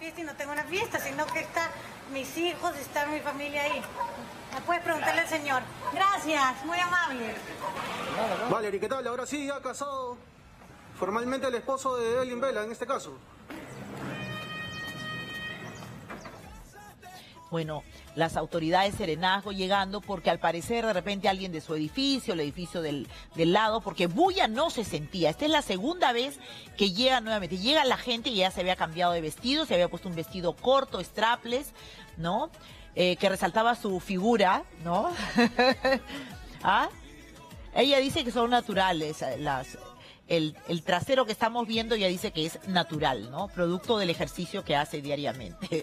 fiesta y no tengo una fiesta, sino que están mis hijos, está mi familia ahí. ¿Me puedes preguntarle al señor? Gracias, muy amable. Valerie, ¿qué tal? Ahora sí, ya casado formalmente el esposo de Evelyn Vela, en este caso. Bueno, las autoridades Serenazgo llegando porque al parecer de repente alguien de su edificio, el edificio del lado, porque bulla no se sentía. Esta es la segunda vez que llega nuevamente. Llega la gente y ya se había cambiado de vestido, se había puesto un vestido corto, strapless, ¿no? Que resaltaba su figura, ¿no? ¿Ah? Ella dice que son naturales el trasero que estamos viendo, ya dice que es natural, ¿no? Producto del ejercicio que hace diariamente.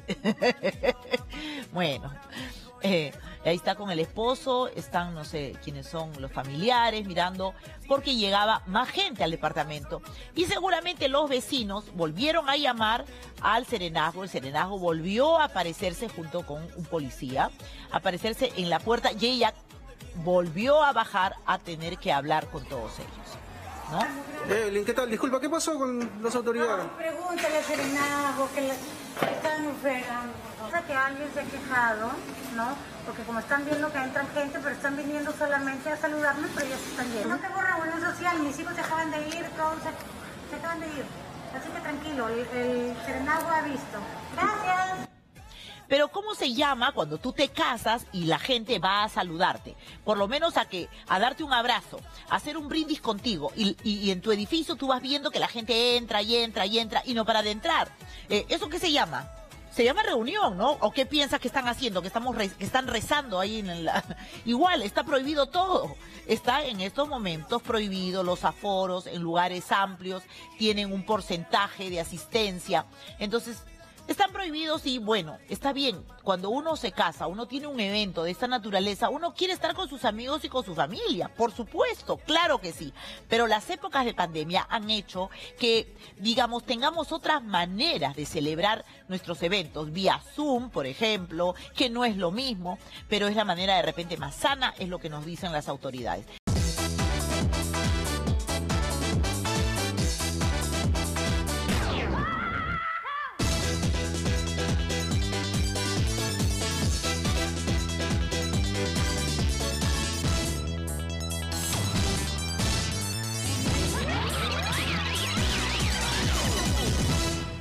Bueno, ahí está con el esposo, están no sé quiénes son los familiares mirando, porque llegaba más gente al departamento. Y seguramente los vecinos volvieron a llamar al Serenazgo. El Serenazgo volvió a aparecerse junto con un policía, aparecerse en la puerta, y ella volvió a bajar a tener que hablar con todos ellos, ¿no? Evelyn, ¿qué tal? Disculpa, ¿qué pasó con las autoridades? Pregúntale al Serenazgo que están enfermos. O sea, que alguien se ha quejado, ¿no? Porque como están viendo que entran gente, pero están viniendo solamente a saludarme, pero ya se están yendo. No tengo reunión social, mis hijos se acaban de ir, todos se acaban de ir. Así que tranquilo, el Serenazgo ha visto. Gracias. Pero ¿cómo se llama cuando tú te casas y la gente va a saludarte? Por lo menos a darte un abrazo, a hacer un brindis contigo. Y en tu edificio tú vas viendo que la gente entra y entra y entra y no para de entrar. ¿Eso qué se llama? Se llama reunión, ¿no? ¿O qué piensas que están haciendo? Que están rezando ahí en la... Igual, está prohibido todo. Está en estos momentos prohibido los aforos en lugares amplios, tienen un porcentaje de asistencia. Entonces, están prohibidos y bueno, está bien. Cuando uno se casa, uno tiene un evento de esta naturaleza, uno quiere estar con sus amigos y con su familia, por supuesto, claro que sí. Pero las épocas de pandemia han hecho que, digamos, tengamos otras maneras de celebrar nuestros eventos, vía Zoom, por ejemplo, que no es lo mismo, pero es la manera de repente más sana, es lo que nos dicen las autoridades.